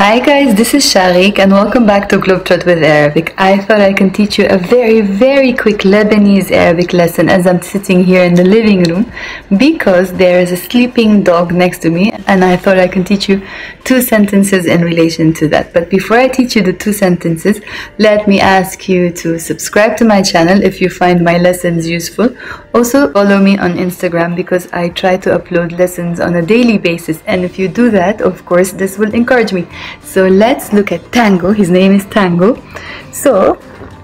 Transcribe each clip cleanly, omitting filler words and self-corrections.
Hi guys, this is Sharik and welcome back to Globetrot with Arabic. I thought I can teach you a very quick Lebanese Arabic lesson as I'm sitting here in the living room because there is a sleeping dog next to me and I thought I can teach you 2 sentences in relation to that. But before I teach you the 2 sentences, let me ask you to subscribe to my channel if you find my lessons useful. Also follow me on Instagram because I try to upload lessons on a daily basis, and if you do that, of course, this will encourage me. So let's look at Tango. His name is Tango. So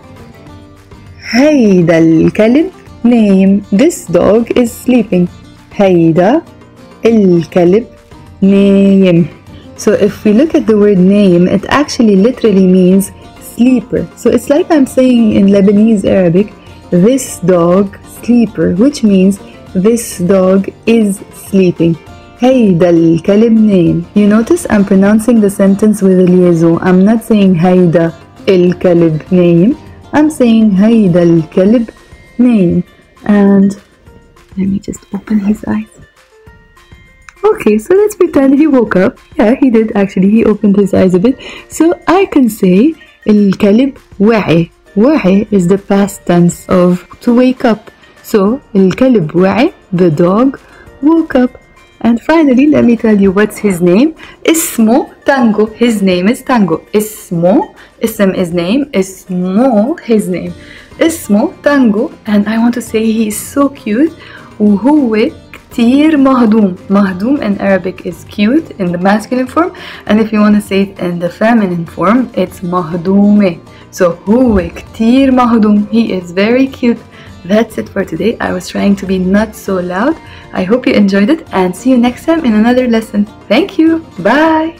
هيدا الكلب name. This dog is sleeping. هيدا الكلب name. So if we look at the word name, it actually literally means sleeper. So it's like I'm saying in Lebanese Arabic, this dog sleeper, which means this dog is sleeping. هيدا الكلب name. You notice I'm pronouncing the sentence with a liaison. I'm not saying هيدا الكلب name. I'm saying هيدا الكلب name. And let me just open his eyes. Okay, so let's pretend he woke up. Yeah, he did actually. He opened his eyes a bit. So I can say الكلب وعي. وعي is the past tense of to wake up. So الكلب وعي, the dog woke up. And finally, let me tell you what's his name. اسمه Tango. His name is Tango. اسمه, اسم is name, اسمه his name. اسمه Tango. And I want to say he is so cute. وهو كتير مهضوم. مهضوم in Arabic is cute in the masculine form. And if you want to say it in the feminine form, it's مهضومة. So هو كتير مهضوم. He is very cute. That's it for today. I was trying to be not so loud. I hope you enjoyed it and see you next time in another lesson. Thank you. Bye.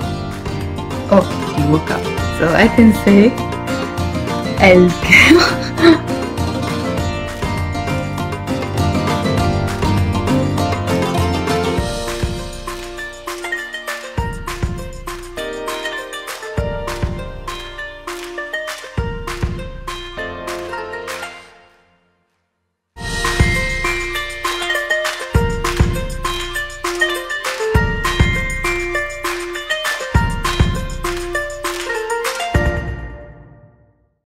Oh, he woke up. So I can say El